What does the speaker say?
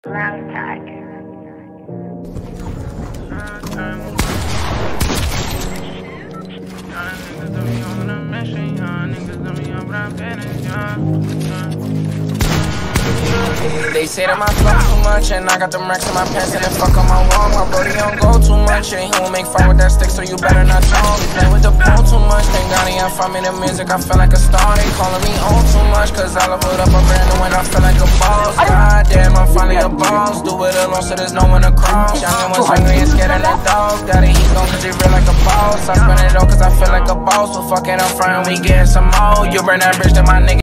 They say that my flow too much, and I got them racks in my pants, and then fuck on my wall. My brody don't go too much, and he won't make fire with that stick, so you better not talk. Play with the pole too much, thank God he ain't find me the music, I feel like a star. They calling me on too much, cause I leveled up a brand new and I feel like a boss. God damn, I'm finally a boss, do it alone so there's no one to cross. Young and hungry and scared of the dog, daddy he's gon' cause he real like a boss. I spend it all cause I feel like a boss, so fuck it, I'm frontin', we getting some more. You burn that bridge to my nigga.